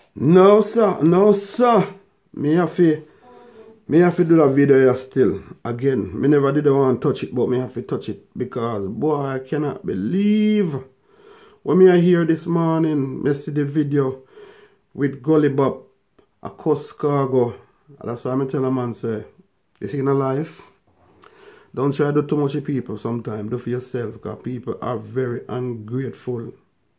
No sir, no sir. Me have to do that video here still. Again, me never did want to touch it, but me have to touch it because boy, I cannot believe when me I hear this morning, me see the video with Gully Bop, a cuss cargo. That's why I tell a man say, this in a life. Don't try to do too much of people sometimes. Do for yourself because people are very ungrateful.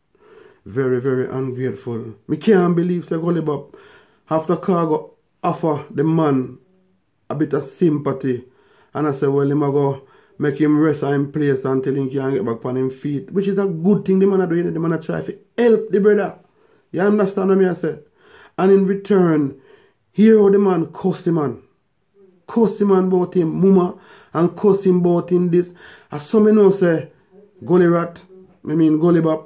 Very, very ungrateful. Me can't believe say Gully Bop after cargo offer the man a bit of sympathy. And I say, well, him a go make him rest in place until he can get back on him feet. Which is a good thing the man are doing. The man are trying to help the brother. You understand what I say? And in return, here how the man cuss the man. Cuss him about him mama and cuss him about him this. As some know say, Gully Rat, I mean Gully Bop.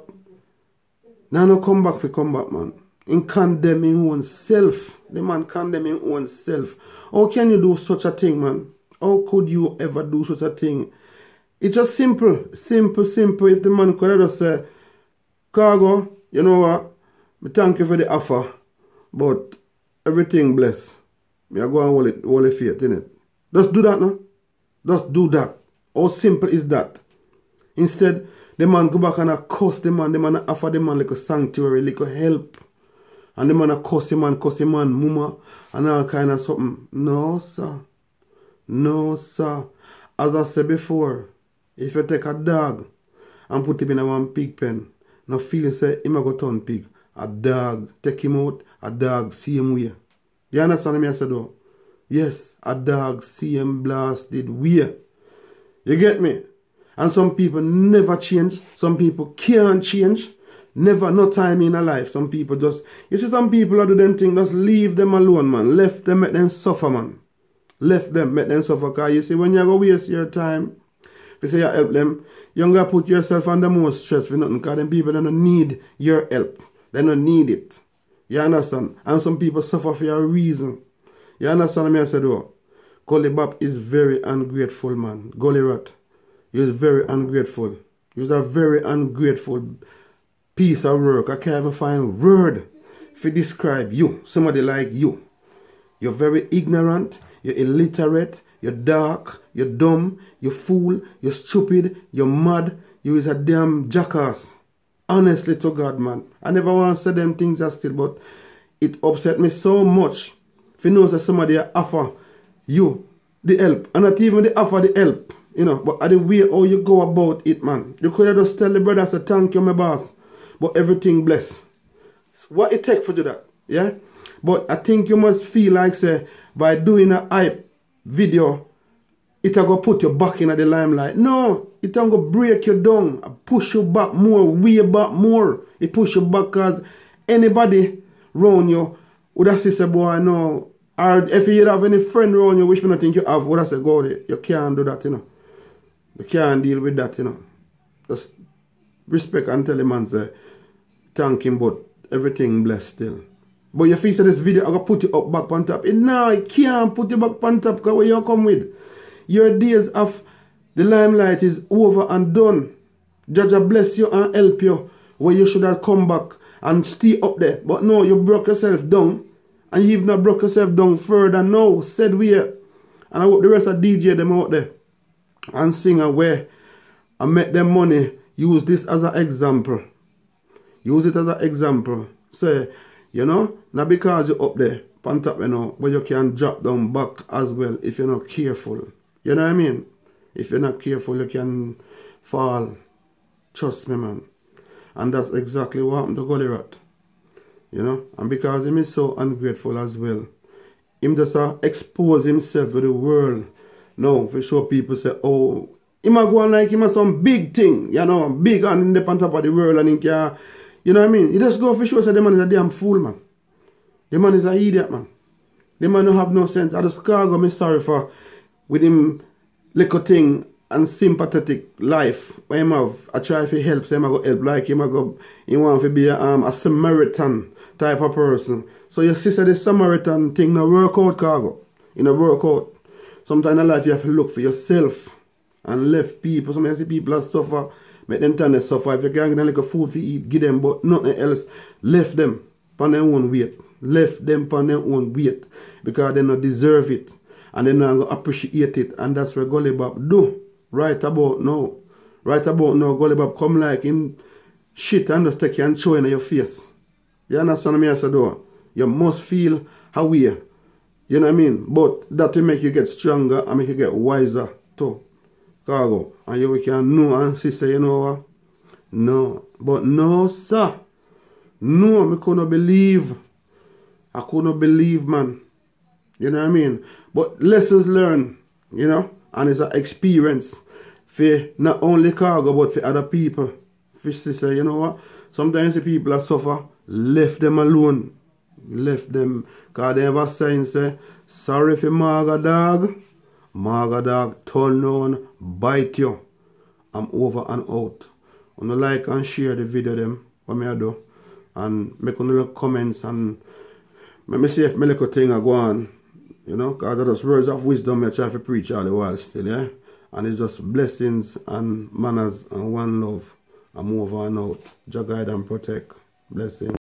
Now no come back, man. In condemning oneself. The man condemning oneself. How can you do such a thing, man? How could you ever do such a thing? It's just simple. Simple. If the man could have just say, Cargo, you know what? Me thank you for the offer. But everything blessed. Me I go and hold it faith, innit? Just do that, no? Just do that. How simple is that? Instead, the man go back and a curse the man offer the man like a sanctuary, like a help. And the man a curse the man, mama, and all kind of something. No, sir. No, sir. As I said before, if you take a dog and put him in a one pig pen, no feel say him a go turn pig. A dog, take him out, a dog same way. You understand me I said though? Yes, a dog same blasted way. You get me? And some people never change. Some people can't change. Never, no time in a life. Some people just, you see some people that do them thing, just leave them alone, man. Left them, make them suffer, man. Left them, make them suffer. Because you see, when you go waste your time, if you say you help them, you're going to put yourself under more stress for nothing. Because them people don't need your help. They don't need it. You understand? And some people suffer for a reason. You understand me I said, oh, Gully Bop is very ungrateful, man. Gully Rat. He was very ungrateful. He was a very ungrateful piece of work. I can't even find a word to describe you. Somebody like you. You're very ignorant. You're illiterate. You're dark. You're dumb. You're fool. You're stupid. You're mad. You is a damn jackass. Honestly to God, man. I never want to say them things are still, but it upset me so much. If you know that somebody offer you the help, and not even they offer the help. You know, but at the way how you go about it, man. You could have just tell the brother, say, thank you, my boss. But everything blessed. What it take for do that? Yeah? But I think you must feel like, say, by doing a hype video, it will go put you back in the limelight. No, it will go break you down, push you back more, way back more. It push you back because anybody around you would have said, boy, no. Or if you have any friend around you which me not think you have, would have said, go there. You can't do that, you know. You can't deal with that, you know. Just respect and tell the man, say, thank him, but everything blessed still. But you feel say this video, I'm going to put you up back on top. No, I can't put you back on top because what you come with. Your days of the limelight is over and done. Judge bless you and help you where you should have come back and stay up there. But no, you broke yourself down. And you've not broke yourself down further now. Said where. And I hope the rest of DJ them out there. And sing away and make them money. Use this as an example. Use it as an example. Say, you know, not because you're up there, on top, you know, but you can drop down back as well if you're not careful. You know what I mean? If you're not careful, you can fall. Trust me, man. And that's exactly what happened to Gully Rat. You know? And because him is so ungrateful as well. Him just expose himself to the world. No, for sure people say, oh, him a go on like him a some big thing, you know, big and in the on top of the world and he can, you know what I mean? He just go for sure say the man is a damn fool, man. The man is an idiot, man. The man don't have no sense. I just cargo me sorry for with him little thing and sympathetic life. When him have, I try to help, so him a go help like him a go, he want to be a Samaritan type of person. So you see, the Samaritan thing no work out, cargo. You know, work out. Sometimes in life you have to look for yourself and left people. Sometimes you see people that suffer, make them turn they suffer. If you can't get them like a food to eat, give them, but nothing else. Left them. on their own weight. Left them on their own weight. Because they don't deserve it. And they not going to appreciate it. And that's what Gully Bop do. Right about now. Right about now, Gully Bop come like him shit and just take you and show in your face. You understand me, I said, though? You must feel how we are. You know what I mean? But that will make you get stronger and make you get wiser too. Cargo. And you can know and sister, you know what? No. But no, sir. No, I couldn't believe. I couldn't believe, man. You know what I mean? But lessons learned, you know? And it's an experience for not only Cargo, but for other people. For sister, you know what? Sometimes the people that suffer, left them alone. Left them. Because they have a sign say, sorry for Marga Dog. Marga Dog turn on, bite you. I'm over and out. On the like and share the video them. What me I do. And make a little comments and let me see if my little thing I go on. You know, because that's words of wisdom I try to preach all the while still, yeah? And it's just blessings and manners and one love. I'm over and out. Jah guide and protect. Blessings.